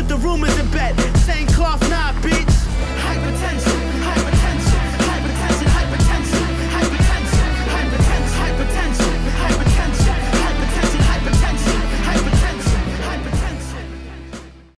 put the rumors in bed. Saying cloth, nah, bitch.